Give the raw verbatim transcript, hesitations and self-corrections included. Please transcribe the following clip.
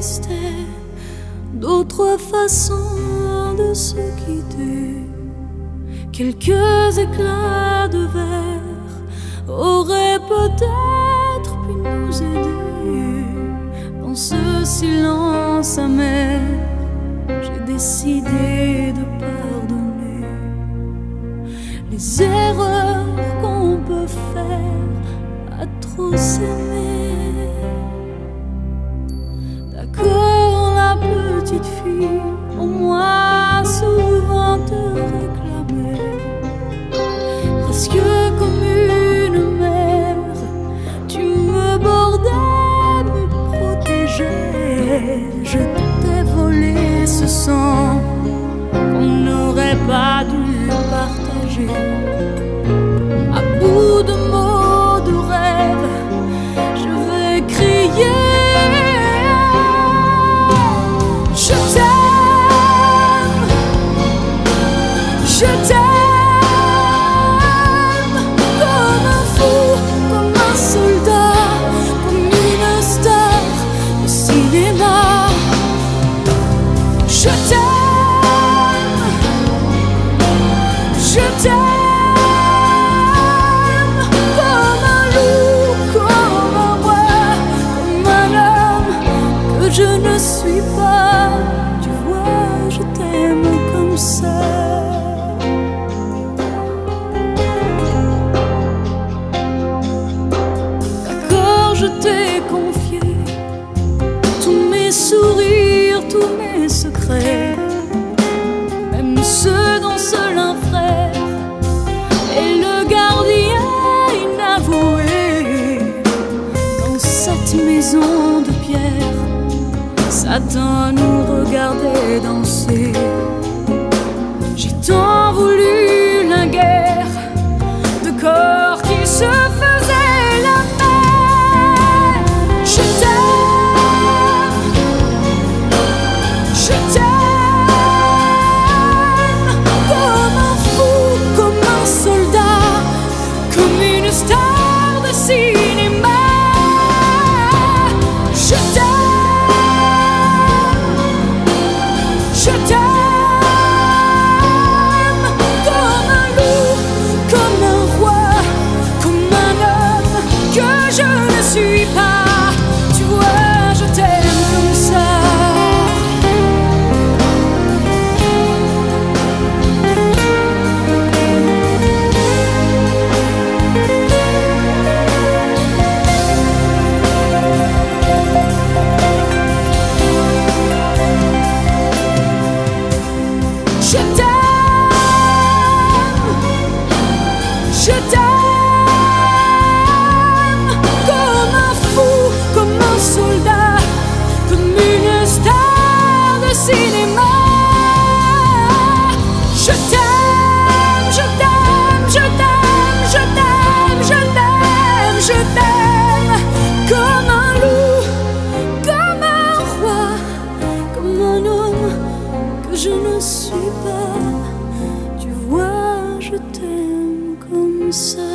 existait d'autres façons de se quitter. Quelques éclats de verre auraient peut-être pu nous aider. Dans ce silence amer, j'ai décidé de pardonner les erreurs qu'on peut faire à trop s'aimer. D'accord, la petite fille, au moins souvent te réclamait, presque comme une mère, tu me bordais, me protégeais. Je t'ai volé ce sang qu'on n'aurait pas dû partager. À bout de mots, de rêves, je vais crier. Je t'aime, je t'aime comme un fou, comme un soldat, comme une star de cinéma. Je t'aime, je t'aime comme un loup, comme un roi, comme un homme que je ne suis pas. Tu vois, je t'aime comme ça. D'accord, je t'ai confié tous mes sourires, tous mes secrets, même ceux dont seul un frère est le gardien inavoué. Dans cette maison de pierre, Satan nous regardait danser. J'ai tant voulu la guerre de corps qui se faisaient la paix. Je t'aime, je t'aime comme un fou, comme un soldat, comme une star de cinéma. Je t'aime, je t'aime comme un loup, comme un roi, comme un homme que je ne suis pas. Tu vois, je t'aime comme ça. Je t'aime, je t'aime comme un fou, comme un soldat, comme une star de cinéma. Je t'aime, je t'aime, je t'aime, je t'aime, je t'aime, je t'aime comme un loup, comme un roi, comme un homme que je ne suis pas. Tu vois, je t'aime comme ça.